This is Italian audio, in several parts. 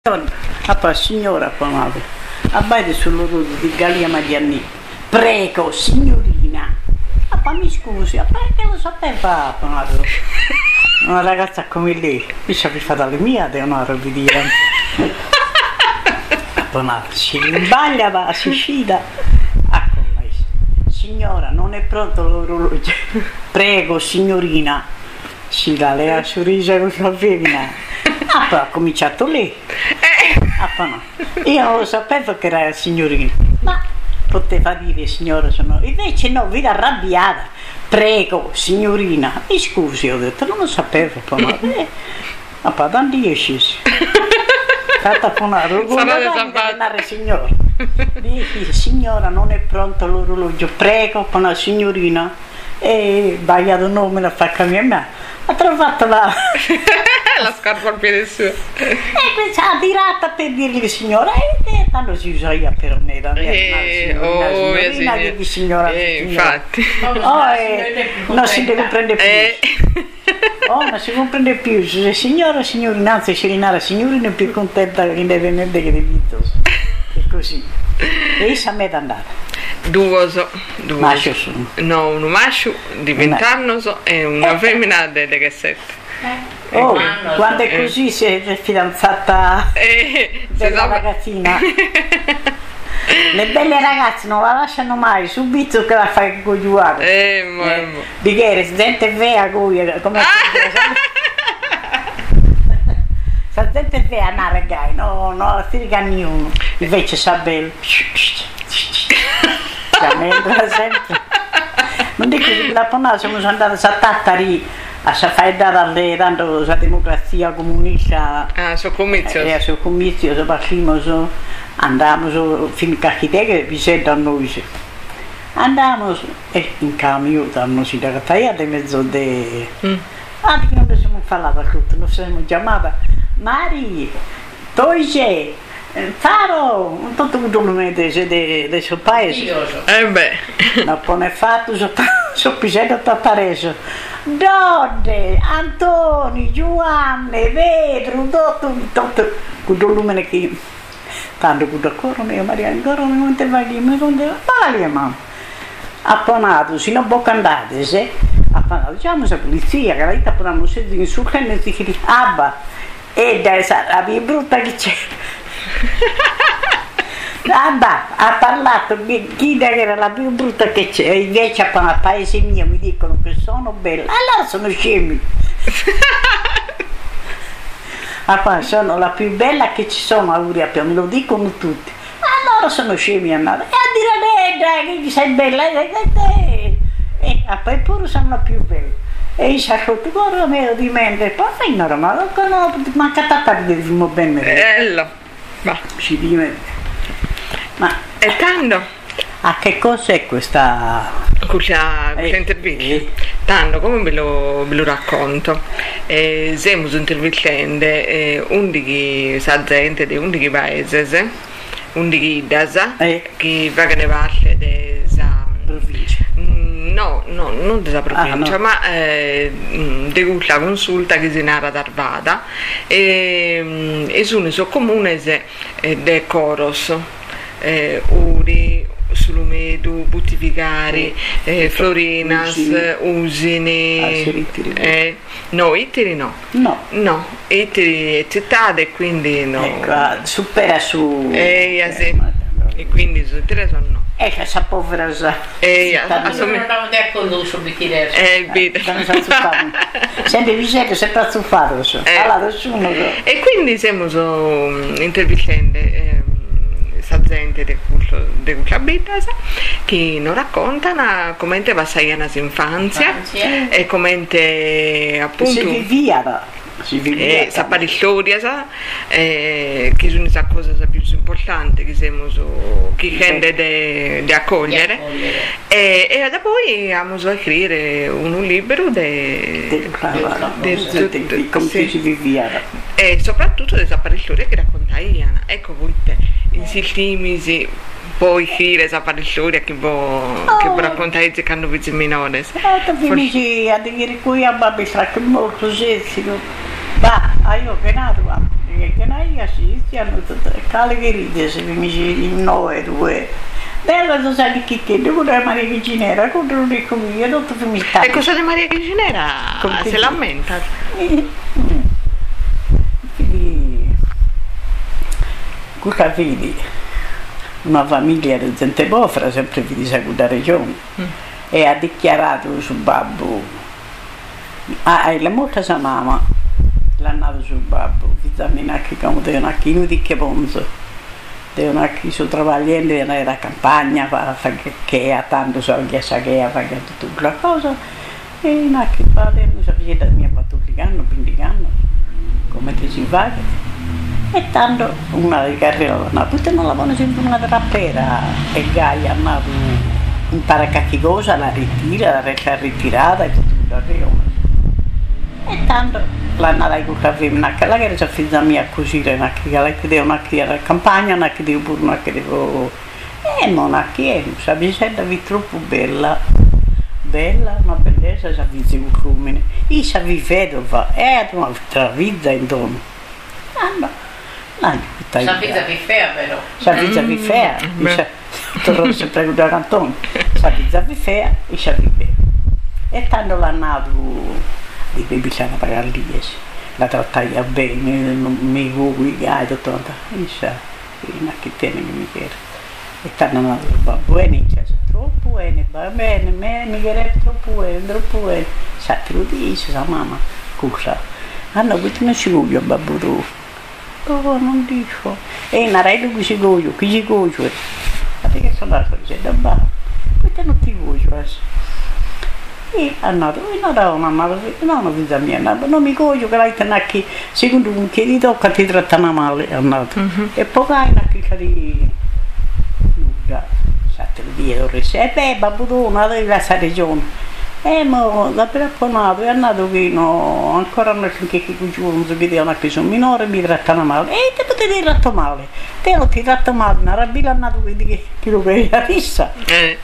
Poi signora Pamado, abbaite sull'orologio di Galia Magliani. Prego, signorina. Poi mi scusi, perché lo sapeva Pamado? Una ragazza come lei, mi ci ha fatto le mie, devono dire. Pamado si rimbaglia, si scida. Signora, non è pronto l'orologio. Prego, signorina. Si dà lei a sorriso con la femmina. Poi ha cominciato lei. No. Io non lo sapevo che era la signorina, ma poteva dire signora, sono. Invece no, vi arrabbiata. Prego, signorina. Mi scusi, ho detto, non lo sapevo. Poi da 10. Fatta con una orologio, signora. Dici, signora, non è pronto l'orologio. Prego, con la signorina. E sbagliato il nome, la fa cambiare me. Ha trovato la scarpa al piede suo. E questa ha tirata per dirgli signora, e tanto si usa io per me, da signorina che di signora. Infatti. Non si deve prendere più. Non si comprende più. Se signora, signorina, anzi signorina, signorina è più contenta che ne vende che di vita. È così. E sa me da andare. Due maschio sono. No, un maschio di 20 anni e una femmina di 7. Quando è così si è fidanzata della ragazzina. Le belle ragazze non la lasciano mai, subito che la fai cogliuare. Di che residente vea come sa gente vea andare gai, no, la figa niuno. Invece sa bello. Sempre. Non dico che la Ponà siamo andati a Tattari a fare dalle tanto la democrazia comunista su comizio su comizio su parlimos andamos fin che visita a noi andamos in camion danno si da taia de mezzo de che non siamo parlato tutto non siamo chiamata Mari Toise Faro, tutto il nome del suo paese. Non pone fatto, sono pisello tattareso. Dodde, Antoni, Giovanni, Vedro, tutto il nome che. Tanto che ancora mio Maria, ancora non te vai lì, mi conta, vale mamma. Apponato, se non può andare, se? Apponato, diciamo la polizia, che la vita potranno sedere in su che ne si dice, e la più brutta che c'è. Ha parlato chi era la più brutta che c'è, invece a paese mio mi dicono che sono bella, allora sono scemi. Sono la più bella che ci sono a Uriapia, me lo dicono tutti. Allora sono scemi andare. E a dire che sei bella, poi pure sono la più bella. E io ho detto, mio di mente, poi non ma cattata di dirmi bene. Ma si dimette. Ma e tanto? A che cos'è questa intervista? Tanto come ve lo racconto. Siamo intervistando un di gente di un di paesi, un di Dasa, che va a parte della provincia. No, non della provincia, ma di quella consulta che si narra d'Arvada e sono i comuni di Coros, Uri, Sulumedu, Buttivigari, Florinas, Usini, no, Itteri no. No, Itteri è città e quindi no. Ecco, supera su. E quindi su Itteri sono no. Questa povera non avevo detto con su bicchiere. Sempre vicino, sempre azzuffato. E quindi siamo intervistando questa gente di quella vita che non raccontano come va a infanzia e come appunto si vivia sapere storia che sono le cose più importanti che siamo che gente di accogliere e da poi abbiamo a scrivere un libro di come si vivia e soprattutto di sapere storie che raccontavano. Ecco voi in siltimisi poi scrivere sapere storia che vi raccontate che hanno visto minore a dire qui a Babbi che molto sessico va io che nato che noi ci hanno tutte le che ride se mi dici noi due. Bella tu sai che devo dare Maria Chiginera, contro un ricco mio, tutto finisce. E cosa di Maria Chiginera? Se lamenta. Quindi, quella vedi, una famiglia di gente povera, sempre di questa regione, e ha dichiarato sul babbo, la molta sa mamma, l'ha nato sul babbo, vitamina che come devono a chi non di che ponzo. Devono chi sto lavorando nella campagna, che ha tanto soldi, che ha pagato tutta la cosa, e non ha che fare, non sapeva da mia pattulicano, quindicano, come ti si fa. E tanto una di carriera, no, poi non la buona sempre una trappera, e Gaia ha andato impara qualche cosa, la ritira, la resta ritirata e tutto il carriera. E tanto l'hanno dato con la femmina, che la che era figlia mia a cucire, la che devo una chiara campagna, la che devo pure una che devo. E non ha che, la vicenda è troppo bella, una bellezza, sa vizia un crumine. Io sa vedova, è un'altra vita intorno. Sa vizia vifea però. Sa vizia vifea, torno sempre a Antonio, sa vizia vifea e sa viveva. E tanto l'hanno dato. Dico, bisogna pagare lì, la trattava bene, mi vuoi, tutto quanto, non che tiene che mi chiede. E tanto va bene, troppo bene, va bene, mi chiede troppo bene, sa te lo dice, sa mamma, cosa? Hanno avuto una scioglia, babbo tu. Oh, non dico. E una rete che si goglio, ma che sono la cosa, da babbo, questo non ti voglio. E andato, non vita mia, non mi voglio che lei tenga qui, secondo un che ti tocca ti trattano male, è andato. E poi hai una chicca di nuda, sapete dire, e beh, babbo tu, non avevi questa regione. Ma da per apponato, è andato che no, ancora non c'è che giorno, che devono che sono minore, mi trattano male. E te potete trattare male, te non ti tratto male, una rabbia è andato che lo che è rissa.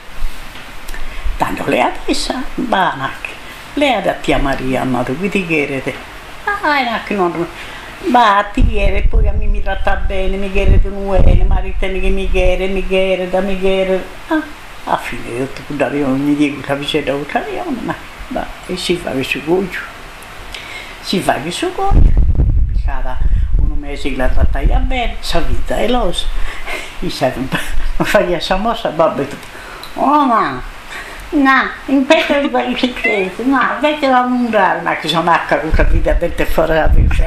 Tanto lei adesso, Banac, lei ha detto a Maria, andato qui ti chiedete, non, ti chiede, poi a me mi tratta bene, mi chiede di nuovo, maritene che mi chiede, a fine di tutto, dare ogni dia la vicenda italiana, e si fa questo coglio, un mese che la trattava bene, sa vita è l'osa, e sa, non fa questa mossa, babbo e tutto, oh ma, no, in questo è il segreto, no, invece la mondiale, ma che sono acca con la vita del fuori la vita.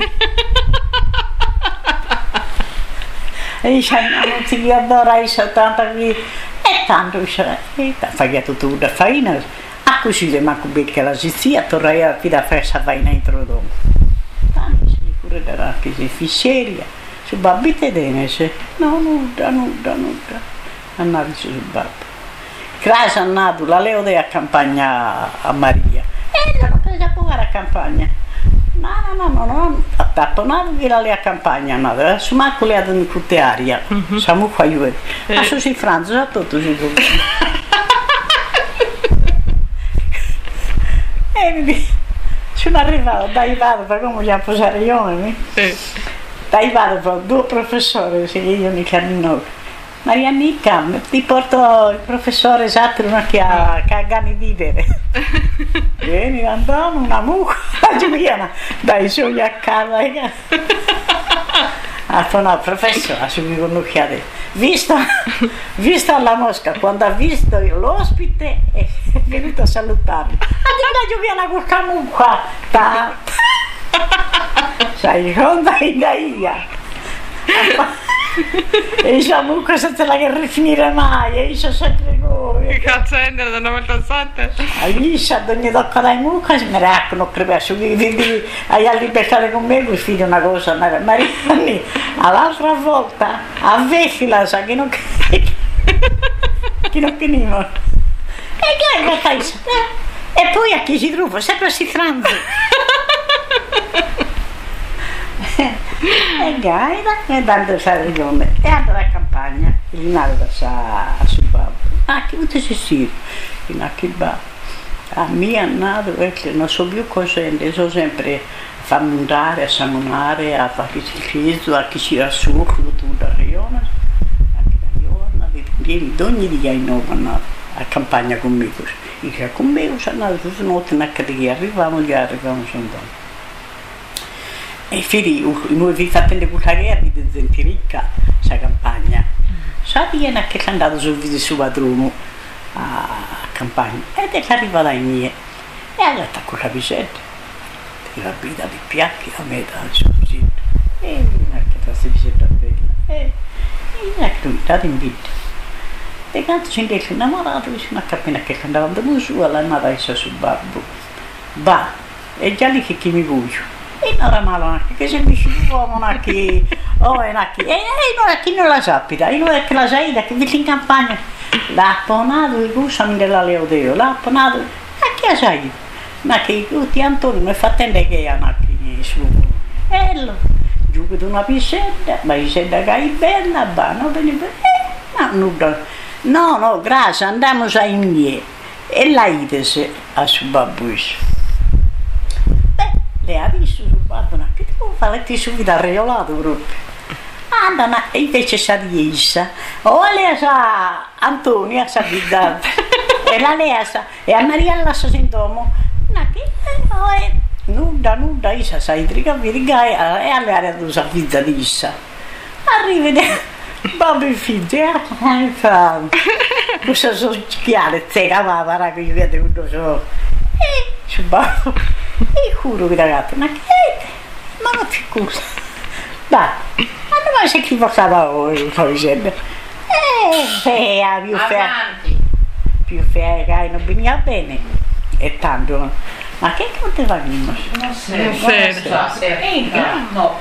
E dice, non si adora i 70 qui, e tanto, fai tutto da farina, a cucire, ma con becca la zizia, tornai a fare questa farina introdotto. Tanto si pure darà che si fisseria, su babbite denese, no, nuda, andare su babbo. Crasa è nato, la leo della campagna a Maria. E non ho preso a pure a campagna. No, a tapponato che la lea campagna è nata. Su Marco le ha dato in tutte aria. Siamo qua io. Ma su si Franzo, sa tutto si può. E sono arrivato, dai vado, per come già posare io. Dai vado, per due professori, se io mi cammino. Maria Nica, ti porto il professore Saturno che ha gani di vivere. Vieni, andiamo, una mucca, Giuliana, dai su a casa. Ha detto no, professore, ha subito un'occhiata. Vista la mosca, quando ha visto l'ospite è venuto a salutarmi. Addirittura Giuliana con la mucca. Sai, quando hai da ia. E diciamo cosa te la che finire mai, e io sempre come. Che cazzo è da una volta sante? Io ad ogni tocca dai mucca mi raccono crepasso, quindi hai a libertare con me, qui fino una cosa, Marianni, all'altra volta a Vefila sa che non finimo. E che fai? E poi a chi si trova, sempre si franza. E gaida e dando sa regione e andare a campagna il nato da sa a suo babbo che non si si in a che ba a mia nato perché non so più cos'è so sempre fa montare, a samonare, a fare il ceso, a chi ci rassurro, tutto da riona, anche da riona, di ogni dia in nuovo a campagna con me, io con me, sono andato tutte le notti, arrivavamo, sono e figli, noi vi fate le bucare di gente ricca, sa campagna. Sappiamo che è andato sul video su padrone a campagna ed è arrivata in mia e ha detto con la vicenda, la vita di piatti a metà del suo vicino e non è che questa vicenda bella e non è che lui è stato in vita. E quando ci è innamorato, non capiva che andava andando su, alla andata sul babbo. Va, è già lì che mi voglio. E non era male, che se mi dice l'uomo, non è che... Oh, è che... E non è che non la sapida, e non è che la sai, che viene in campagna. L'ha apponato, il gusami della Leodeo, l'ha apponato, e che la sai? Ma che tutti Antonio mi fa attendere che è una su. E lo, giù con una piscetta, ma piscetta che è bella, no, no, nulla. No, grazie, andiamo a Imie. E la idese a su babbuis. Lei ha visto sul babbo, che ti può fare? Ti subito arreolato proprio. Andano, invece sa di essa. O lei sa Antonia, sa di Dante. E la lei sa, e a Maria la sa sintomo. Ma che nuda, essa sa idrica, viriga, e all'area tu sa pizza di essa. Arrivederci, babbo e figlio, questo sono schiale, zecca, ma che io vedo tutto ciò. E su babbo. E juro che ragazzi, ma che ma non ti scusa dai, ma non sai chi passava ora sto dicendo fea, più fea che non veniva bene e tanto ma che te va bene? Non so, no,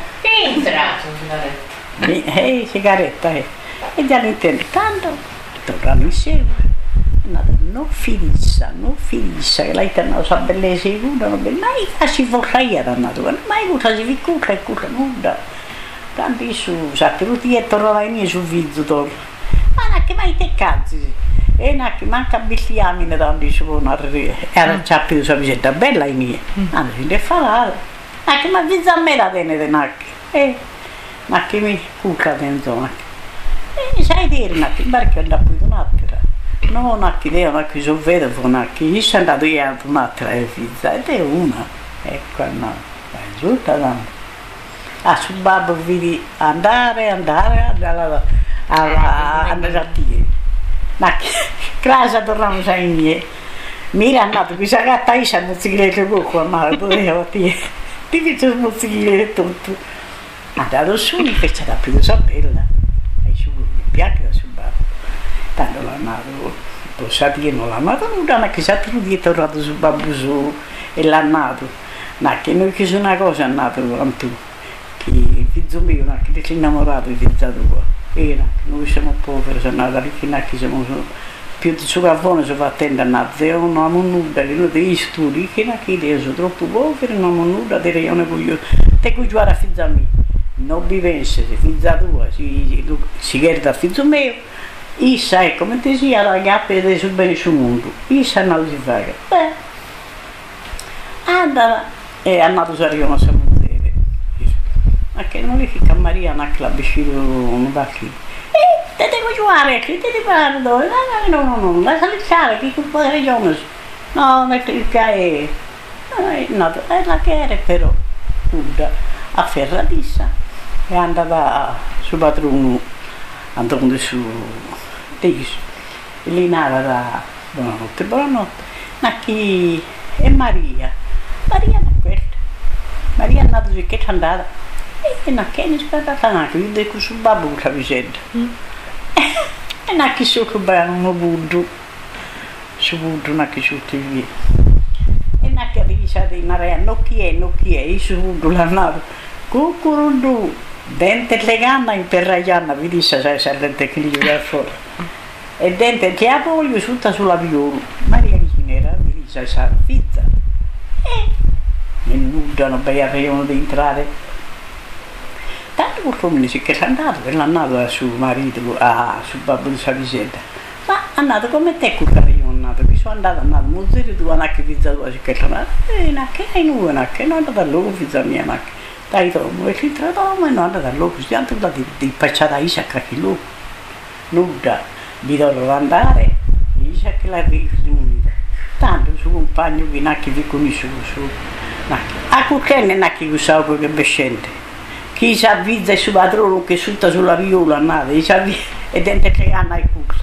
entra sigaretta e già l'intendo tanto tornano insieme non finisce, che lei non sa bellezza di nulla, mai si vorrei era nato, mai cosa si vicura e cosa nulla. Tanti su, sapete, tutti e tornava in sul video, ma non che mai te cazzi, e non che manca bigliamine tanti su, era già più la vicenda bella in mia, non si deve fare, ma che mi avvisa a me la tenere, ma che mi cucca dentro, e sai dire, ma che barca non ha più un'altra. No, non che lei non so vedo, non che io sono andato io a un'altra figlia ed è una, ecco, no, è giusta tanto. Ah, sul babbo vedi andare a dire. Ma che casa torniamo a mie. Mi è andato, questa gatta io sono mozzichile poco, ma potevo dire, ti faccio mozzichile tutto. Andato su, mi fece la più bella, e su, mi piace sul babbo. Tanto l'ha nato, pensate che non l'ha nato, non che sa più di tornato sul babbo su e l'ha nato, ma che noi che sono una cosa è nato con tu, che il figlio mio, che ti sei innamorato di figlio tua, e noi siamo poveri, sono nati ricchi, che siamo più di suo cavone, si fa attendere a zero, non abbiamo nulla, che noi devi studi, che io sono troppo poveri, non abbiamo nulla, te io ne voglio, te vuoi giocare a figlio mio, non vi pensi, se figlio tua si chiede a figlio mio, Issa è come ti sia la gappa e sul bene sul mondo, Issa non si fa. Andava e è andato su Rio Samuele. Ma che non gli fica Maria, non che la vicino non va qui. Te devo giocare, che te devo fare? No, lascia lasciare, che tu puoi regione. No, non è il che è la che era però, a Ferradissa, è andata su padrone, andando su. E lì nava buonanotte, ma chi è Maria non è quella, Maria è andata su che c'è andata, e non che ne è stata anche, io dico sul babbo la vicenda, e non che si occupa un budo, su budo non che su TV, e non che dice di Maria, non chi è, io su budo l'ha nato, cucurudù, dente le gambe in perragliana, vi dice se è dente che gli va fuori. E dentro che la voglio tutta sulla viola, Maria Chinera mi dice sa pizza e nulla non vai a rione di entrare tanto qualcuno si che è andato e l'ha andato a suo marito sul babbo di sua vicenda ma è andato come te quel carrione è andato qui sono andata a Muzzeri, tu anche pizza tua, che tornata, e non è andata a loro pizza mia, dai tomo, e si tratava e non è andata a loro, si è andata di pacciata Isaac a chi lui, nuda, vi dovevo andare, Isaac la riunita, tanto il suo compagno che non vi conosce su, a cucchiaine non che usavo che bescente, chi si avvizza il suo padrone che sutta sulla viola, e dentro che hanno il culo.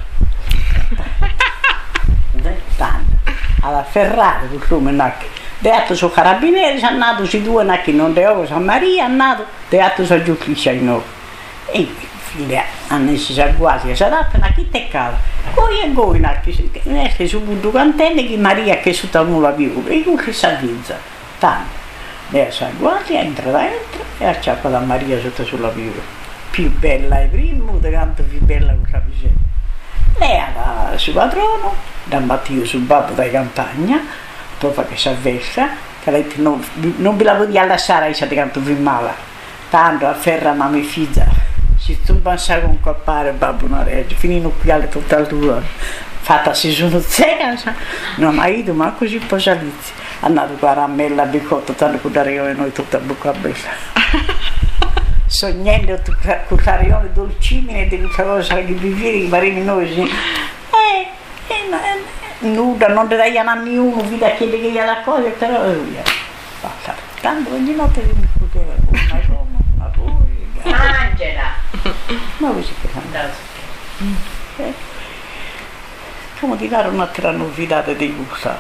Alla Ferrari, detto su carabinieri, sono nato su due nacchi non devo San Maria, è nato, detto su giustizia in nuovo. E figlia, hanno si sa quasi, si adatta a chi te cava. Poi e voi nacchi, esce su punto cantenne che Maria che su nulla più, e che si avvizza, tanto. Lei sa quasi, entra e acciappa da Maria sotto sulla più. Più bella è prima, tanto più bella che capisce. Lei era suo padrone, da mattino sul babbo da campagna, dopo che si avvessa, che lei non vi la podia lasciare, se canto più male. Tanto a ferra ma mia figlia, si stumpa con un colpare babbo non regge, finì l'occhiale tutta la tua, fatta si sono zecca, non ha ido, ma così poi salizi. È andato qua a Ramella, a Bicotto, tanto che da e noi tutta a bocca bella. Sognando con carione dolcimine di questa cosa che vivi marini noi nuda, non ti dai a nessuno, vi da chiedere che gli ha la cosa, però basta, tanto ogni notte mi poteva una Roma, una poi Angela, ma così che fanno come di dare un'altra novità di gusto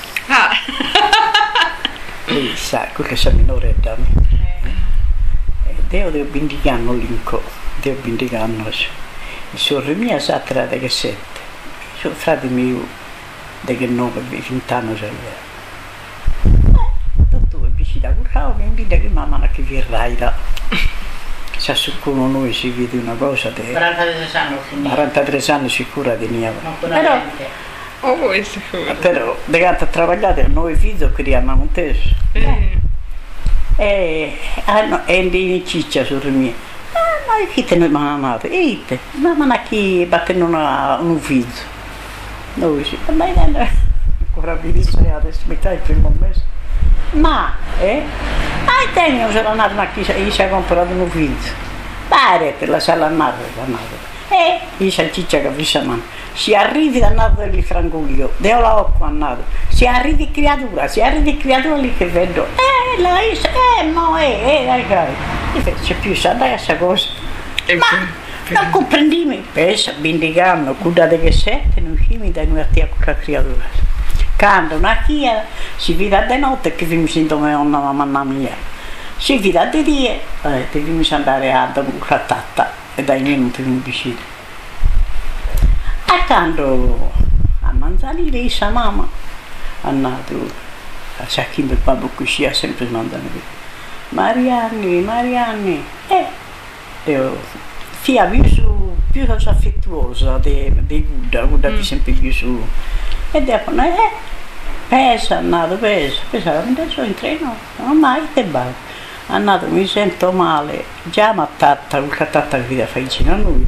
lei sa, quel che minore da me devo benedicare l'inco, devo benedicare il sorre mia sa tra che sette, il suo frate mio, da che 9, 20 anni c'aveva. Dottore, vicino a quel mi invita che mamma non che verrai là. Se con noi si vede una cosa di 43 anni sicura di mia. Però, da quanto ha lavorato, noi figli che hanno un testo. E di ciccia su me, ma chi te ne ha amato? E te, ma non chi battendo un figlio? Noi sì, ma ancora mi dice adesso metà il primo mese. Ma, te non sarà nato ma chi si è comprato un figlio? Pare per la sala nato, io sono ciccia che vi sa si arrivi da nato del francoglio, devo la occhio andato, si arrivi creatura lì che vedo, lei, c'è più sa dai questa cosa, ma non comprendimi, pensa, bindicando, cuidate che sette, non scimi da noi a te a quella creatura, quando una chia si vede di notte che mi sento come una mamma mia, si vede di dia, devi andare a dare una tatta e dai minuti mi vicino. E quando a Manzanile sa mamma è nato a Sacchino del babbo che si è sempre mandato Marianni fia più affettuosa di Guda più sempre più su e dopo pesa è nato adesso in treno non mai te va è nato mi sento male già mattata quella tatta che vi fa vicino a noi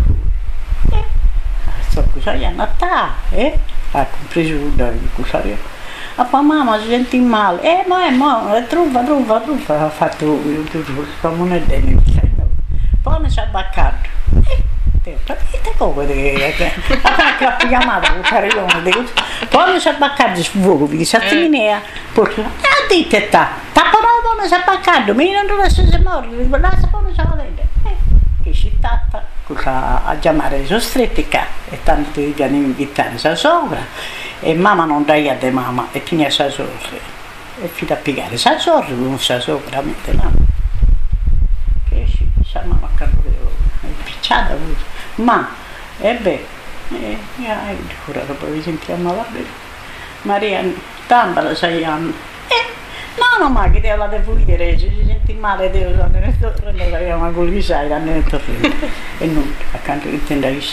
cosa gli hanno attaccato, ha compreso il cusario. A poi mamma si sente male, truffa, ha fatto come un edene, poi mi si è abbaccato. Capite come ha chiamato il cusarione, poi mi si è abbaccato su fuoco, vi dice a Timinea, perché dite tappa mi si è abbaccato, mi non doveva essere morto, lascia poi mi si è vedere. Che città a chiamare i suoi stretti e tanto gli hanno invitato sua sogra e mamma non dai a te mamma e tiene sua sogra e fino a piegare sua sogra con sua sogra che sa mamma che è picciata ma ora dopo vi sentiamo la bene Maria Tambala 6 anni no ma che devo la devo dire si sente male devo andare nel torrente abbiamo con gli sai andare nel torrente e non accanto che tenda e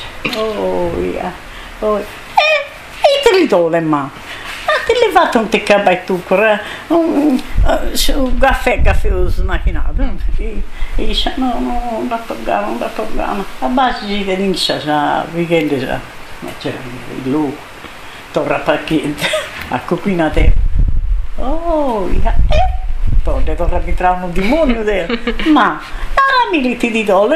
te li do le mani te li fatto un tecca e tu un caffè macchinato e dice no non da toccare a base di inizia sa weekend ma c'era il luogo torna paziente ecco qui una te. Oh, poi torna a entrare un demonio ma militi di dole,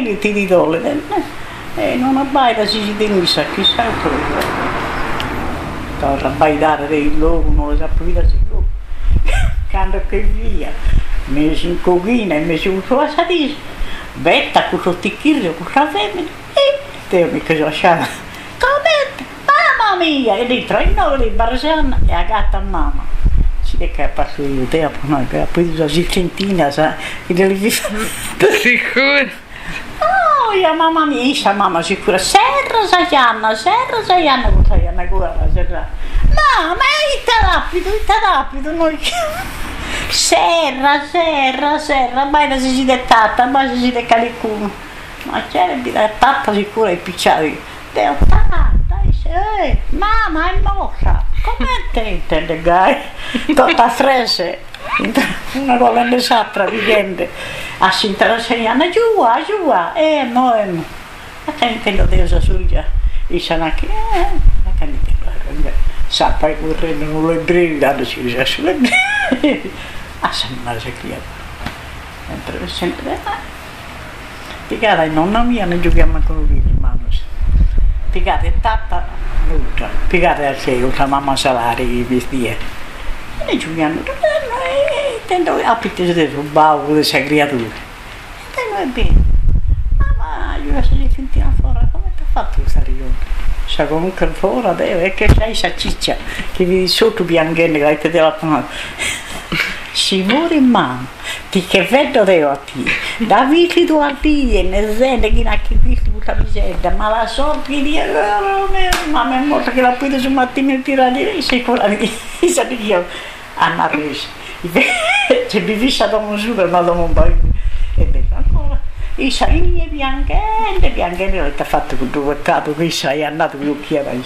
non abbaida si denisa, chissà cosa. Torna a baidare dei loro, non lo sapeva se loro. Quando che via, mesi in cochina, mesi in cosa dice, betta con il ticchino, con la femmina, Teo mi che lasciava, come, mamma mia, e dentro in nove di Barzana e a gatta a mamma. Si è che passato io, Teo, poi la Argentina, sa, che deve vivere. Sicuro? Oh, ja mamma mia, mamma sicura, serra Gianna, con Gianna guarda, serra. No, ma rapido, noi. Serra, mai si si dettata, mai si si decalicuno. Ma c'era di tata sicura e picciavi. Deo tata, mamma è morta. Come te intende, gai? Tutta frese. Una roba ne sapra vivente. A si insegnano giù, no. Ma che intendo Dio suja. I sanaki, ma che intendo. Sappa che vorrei non lo ebbrei, dando si usa sulle ebbrei. A sembrare se cliente. Sempre. Picata nonna mia, non giochiamo con lui, manos. Picata è tata, nuda. Picata è che la mamma salari, vestiti. E giochiamo. Tendo apite de rubau de essa criatura. Tendo è bene. Ma io se li sentiamo fuori, come ti ha fatto stare io? Sa comunque fuori, è che c'hai sta ciccia che vivi sotto piangendo che avete della panata. Si muore in mano, ti che vedo te a te, da viti tu a te, ne sente che non che viti tutta miseria, ma la sorte di ma mi è morta che la puoi su mattina e tirare lì, sicuramente, sa di io, Anna Resi. Se mi fissa da misura ma da un paio e beh ancora i sai bianche non ti ha fatto con tuo peccato che sei andato con l'occhiera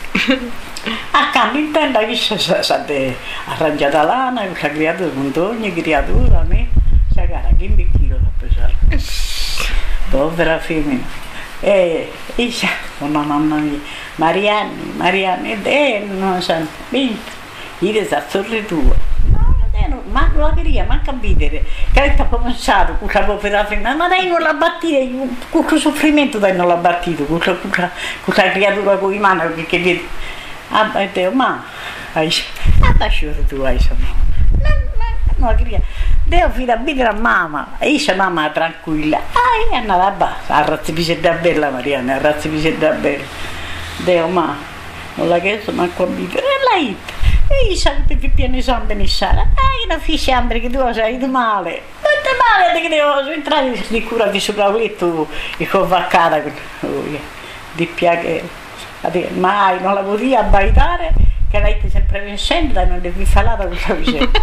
accanto intendo che state arrangiata lana e la creatura con ogni creatura a me sa cara che mi chilo da pesare povera femmina isa una mamma mia Marianne non sa vinto io sa sorridua ma non la queria manca a vedere che avete pensato con la povera femmina ma lei non l'ha battita con il soffrimento lei non l'ha battito con la creatura con i mani che vede ma lasciate tu hai mamma non la queria devo fare a vedere a mamma e io mamma tranquilla è andata a bassa a razzi da bella Mariana a razzi da bella devo ma non l'ha chiesto manco a vedere e lei e io sapete che piano esame ne sarà una fiscia che tu sei male che devo entrare di cura di sopra il letto e con vaccata di piacere mai non la potevi abbaitare che lei ti sempre vincendo e non devi falata questa vicenda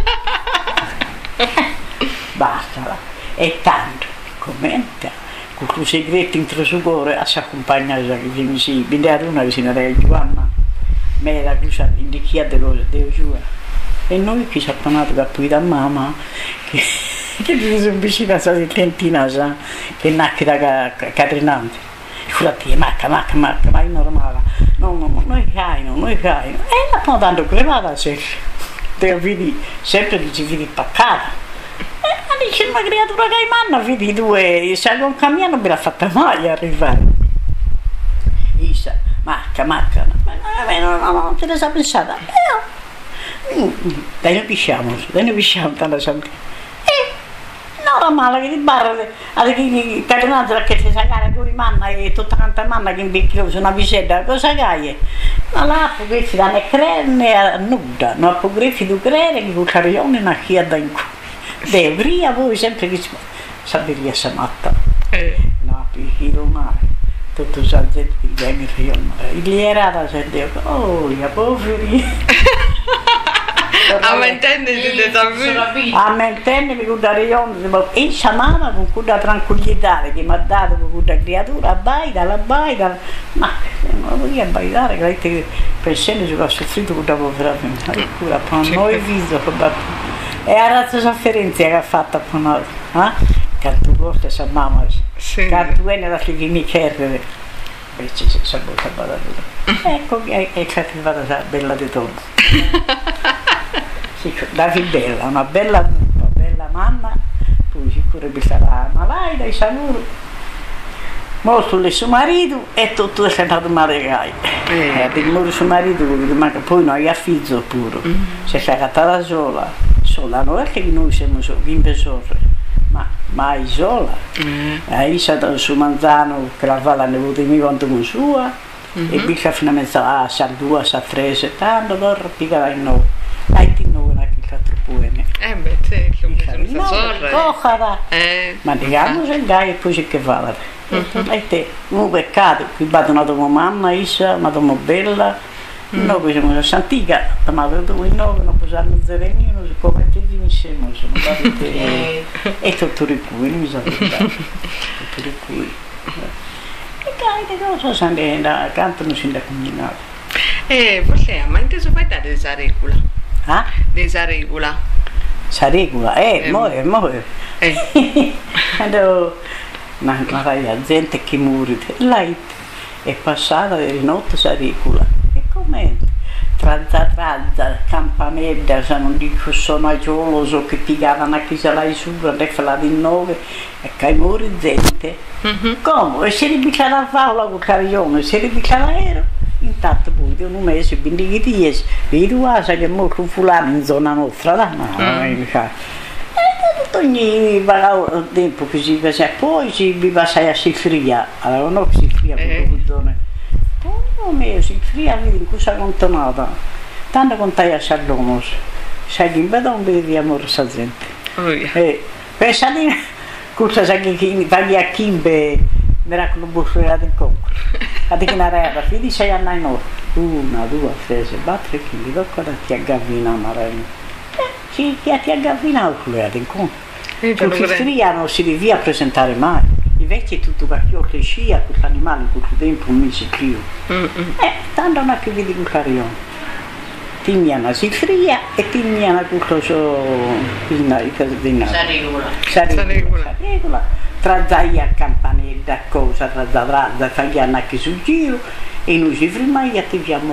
basta e tanto commenta con il segreto in suo cuore a si accompagnare che si vede ad una vicina del Giovanna me la crucia in di chi ha dello giura e noi chi ci ha parlato da poi da mamma che ci sono vicina a questa tentina che nasce da Catrinante fratelli macca ma è normale no noi caino e la poi tanto cremata sempre dice vedi paccata e dice una creatura che hai manna vedi due se non cammino non me l'ha fatta mai arrivare Isa macca non te ne sa pensata dai ne pisciamo tanto sempre no male che ti barra che Catrinante che si sa gara con i manna e tutta tanta manna che invecchia su una vicenda cosa gai ma là poi si danno crene a nuda non può greffi tu crene che con la rione non chi ha da in devria voi sempre che saperia sa matta no pichino male tutto salzette di gemi il era da sentire oh ya poveri a me intende a me intende che con la rione e sa mamma con quella tranquillità che mi ha dato con quella creatura abbaida ma non voglio abbaidare che pensando che ho soffrito con la povera femmina pure per noi viso e la razza sofferenza che ha fatto per noi che tu porti sa mamma che tu vieni da che mi chiede invece si è saputa ecco che è arrivata bella di torno Sì, da bella, una bella mamma, poi sicuro che sarà malata, e saluro. Molto il suo marito e tutto è sempre male gai. Per il suo marito, poi noi a figlio pure, si è stata sola, non è che noi siamo invasori, ma mai sola. È stata su Manzano, che la falla ne vuole mi quanto con sua, e picca fino a mezza, sa 2, sa 3, 70, allora picca in noi. Dai ti noi una picca troppo bene. Beh, certo, bisogna sorre. Coccata, ma diciamo se gai e poi c'è che fare. E te, un peccato, qui vado una tua mamma, Isa, una tua bella, noi siamo una antica, ma noi non possiamo dire niente, come te insieme, e tutto di cui, non mi sa tutto di cui. E dai, che cosa si andrà, canto non si andrà combinato. Forse, ma inteso fai dare Saregula? Ah? De Saregula? Saregula, muore. Ma la gente che muore, lei è passata di notte Saregula. E com'è? Trazza, campanella, se non dico sonagioloso che pigliavano a chi se l'hai su, le fa di 9 e che muore gente. Come? E si ribicciava la favola con il carrione, si ribicciava l'aereo. Intanto poi di un mese, 20 giorni, vedi che è molto fulano in zona nostra, ogni tempo che si va, poi si va a Sifria, allora non si fria per quelle zone. Come si fria in questa contonata, tanto contai a Salomos, sai che in vedo un bel di amore sa gente. Per salire, cosa sai che vai a Kimbe, miracolo bufferato in conco. A te che ne arriva, fino a 6 anni no, 1, 2, 3, 4 chili, dopo ti aggavina marello. Sì, chi ti aggavinato quello in conco. Perché Fria non si devia presentare mai. Invece tutto quello che scia, questi animali, tutto tempo non mi si più. Tanto non che vedi un carrione. Ti miana si fria e ti miana tutto ciò Saregula. Trazzai a campanella, cosa, trazza, fai anche sul giro e noi si firmai e ti abbiamo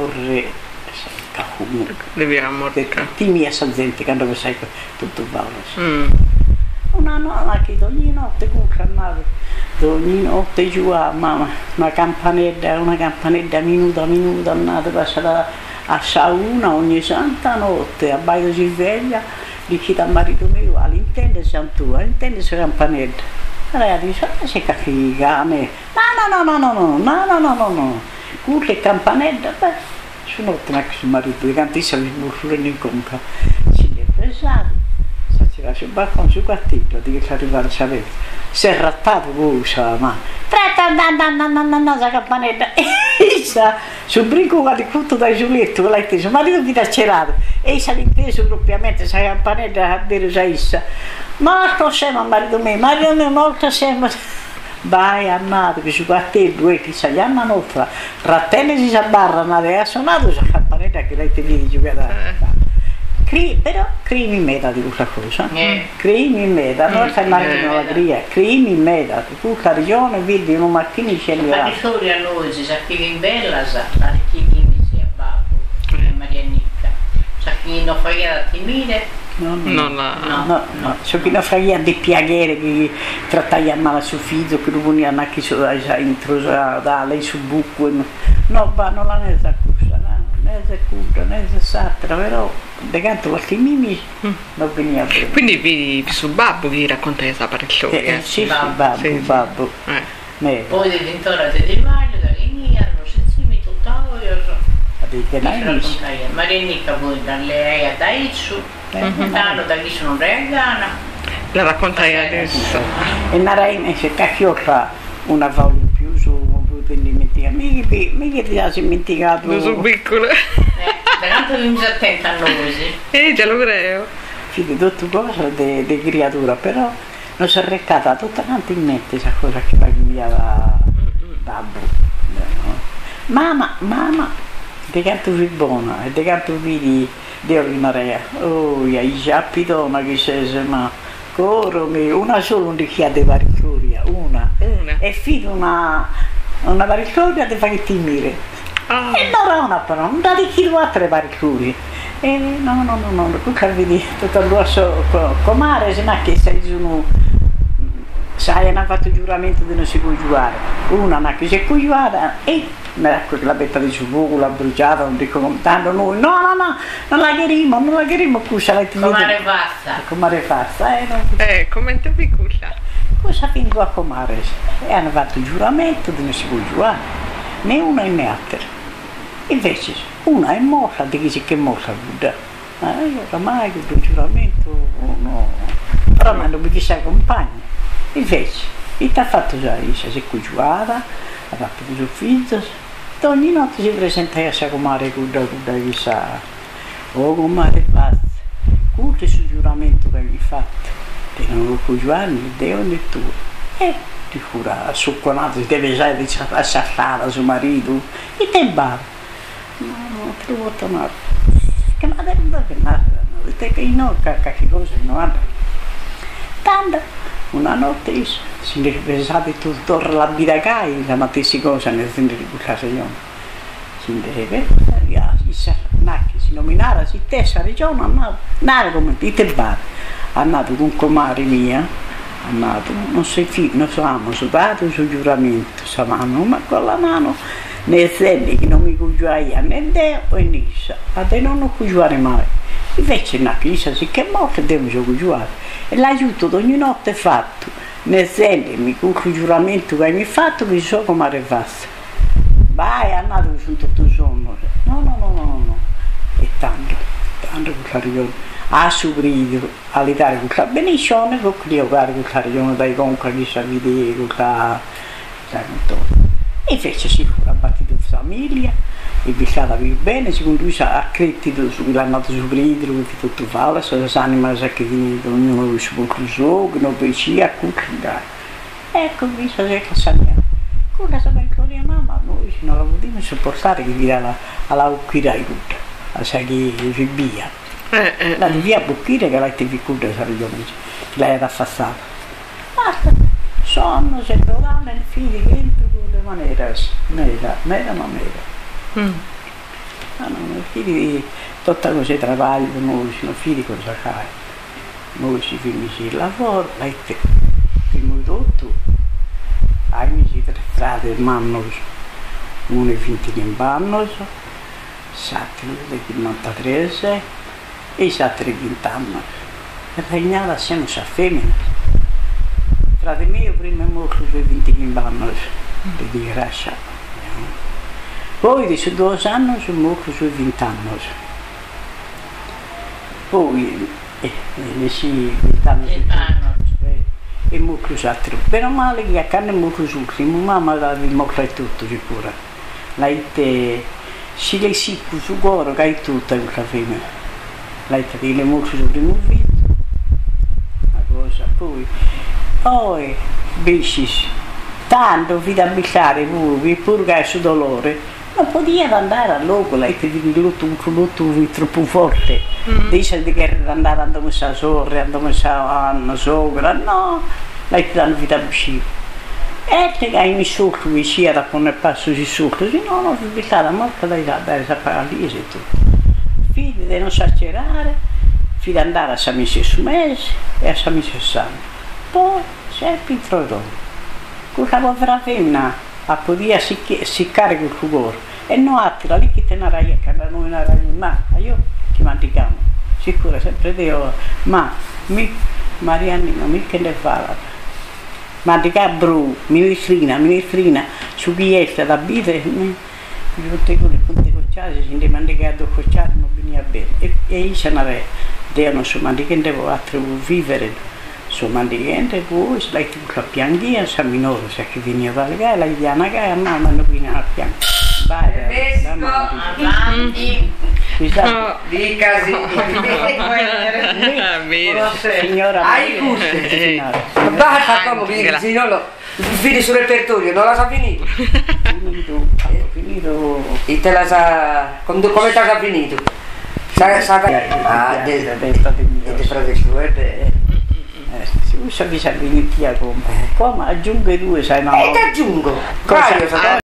ti mia sa gente quando sai tutto va. Una nonna che ogni notte ogni notte giù a mamma, una campanella minuta, andata passata a sa una ogni santa notte, a baio si sveglia, dice al marito mio, all'intende siamo tu, all'intende sei campanella. Allora dice, sei cacchiga a me, no, quelle campanella, su notte ma che sul marito, di cantissima di buffure in conca, si è pesato. C'era sul balcone sul quartiere, di che arrivare a sapere. Si è rattato voi, ma la campanella. E sul brinco di tutto dai Giulietto, che l'hai preso, ma io ti ha cerato. E si è inteso doppiamente, la campanella a dire già issa. Molto sembra, marito mio, molto sembra. Vai a nato, che sul quartiere, due che sa, gli hanno nostra. Rattelle si sabbarrano, e ha suonato la campanella che lei ti viene giocare. Però crimi in meta di questa cosa, crimi in meta, non fai mai una gria, crimi in meta, tu carrione vedi una macchina in cielo. Ma di storia a noi si sa che in bella sa, la chi si abbato, Maria Nicca, sa chi non fa da timide. No, so che non fa di piaghere che trattai a male sul figlio, che non volevano anche introsare da lei sul buco, no, non la ne sa cosa. Ne è satta, però da canto qualche mimi non veniva bene. Quindi vi sul babbo che racconta questa storia? Sì, babbo. Poi del dentore di Mario, da Lignia, non si mi tutto io so. Maria Nicca poi da lei a Daitsu, tanto da chi sono regana. La raccontai adesso. E Naraina si cacchiocca una favola in più su mica ti ha dimenticato. Non sono piccole. Da quanto mi sono attenta a noi. Già lo credo. Fidi tutte cose di creatura, però non si è recata tutta quanto in mente questa cosa che la cambiava babbo. Mamma, di quanto sei buona e di quanto vedi di ordinaria. Oh, i giappitona che sei, ma coro una sola non ti chiede varicloria, una. E fido una varicloria ti fa che ti mire. E non una però, non ti chiedo altre variclorie. no, questa vedi tutto il rosso comare, se non che sei sono, sai, hanno fatto giuramento di non si può giocare, una non che si può giocare e la betta di suo la bruciata, non dico tanto noi, no, non la chiediamo, cosa la ti comare farsa. Comare farsa, come te piccola. Cosa fingo a comare? E hanno fatto giuramento di non si può giocare, né una né l'altra. Invece una è morta, di chi si è morta Buddha. Io oramai con il giuramento, no, oramai non mi chissà compagni. Invece, il ha fatto già, si è giocata, ha fatto il suo figlio, ogni notte si presenta a sa comare Buddha, chissà, comare pazza, curte sul giuramento che gli fatto. Che non lo può giocare né Dio né tu. E ti cura, succonato, si deve già assassare suo marito, e te va. No, te lo vuoi tornare. Che ma devi andare, che no, che cosa non ha. Tanto, una notte si è pensato tutto la vita che la mattina cosa nel centro di Buccasaglione. Si deve, si nominava, si tessa regione, andava come dite bar. È nato con comare mia, è nato, non siamo sudato sul giuramento, savamo, ma con la mano nel senso che non mi cugiaia né Dio e Nissa, a te non lo cugiare mai. Invece una chiesa si che è morta devo cugiare. E l'aiuto di ogni notte è fatto, nel senso che il giuramento che hai fatto che so come arrivasse. Vai, è nato che sono tutto il giorno. No. E tanto con la regione. A subito all'Italia con la benedizione, con io guardo con la regione dai conca che si vede con la e invece si fu abbattuto in famiglia e bisciata più bene, secondo lui ha credito l'ha andato su Bridro, che tutto fa, se le anime che ognuno si concluso, che non pensi a cucciare. Ecco, qui si è cassato. Con la sabaria mamma, noi non la potremmo sopportare che viene alla ucchira di tutto, a sai che via. La via a bucchire che l'hai vicuta lei era affassata. Basta, sonno, se trovano il figlio che entro di maniera mera. I figli, tutta cose travaglio, noi sono figli cosa fai. Noi si finisce il lavoro, lei te, prima di tutto, hai mesi tre strade manno, uno è 20 anni, 93 e i altri 20 anni. E regnava assieme a femmina. Frate mio prima è morto sui 20 anni di grazia. Poi di 2 anni sono morto sui 20 anni. Poi, sì, 20 anni e morto su altri. Però male che a canne è morto su ultimo, mamma l'ha morto e tutto sicura. Lei te, si le sicco su cuore che hai tutta quella femmina. Lei ti le morto sul primo figlio. Una cosa, poi, bicis, tanto fino a bisciare pure che su dolore, non poteva andare a loco, lei ti dice un lutto troppo forte, dice che era andare a messa sorre, a messa a sogra, no, lei ti danno vita a bisciare. E te che hai messo il vicino da quando passo si sotto, se no, non si bisciare, ma che lei sa pagare lì e tutto. Figli di non esagerare, figli di andare a San Mese su mese e a San Mese sanno. Poi sempre introdotto. Questa povera femmina a poter siccare quel cuore. E non attira lì che te ne rai, che non ne rai, ma io ti mandiamo. Sicuro, sempre Dio, ma Marianina, mica ne fa. Mandica bru, mi frina, su chi è da bite, tutte quelle punte cocciate, si ne mandicato cocciate, non veniva bene. E io se ne aveva, Dio non so mandichente, altro vivere. So mandichente, poi se lei ti la piangia, sa minore, se che veniva a legare, lei diana che a mamma non veniva a piangere. Vai, avanti. Dicasi. Signora, hai gusti. Basta come fini sul repertorio, non la sa finito. Finito. E te la sa. Come te la sa finito? Si usa di Salvinitia come aggiungo 2, sai, ma e ti aggiungo.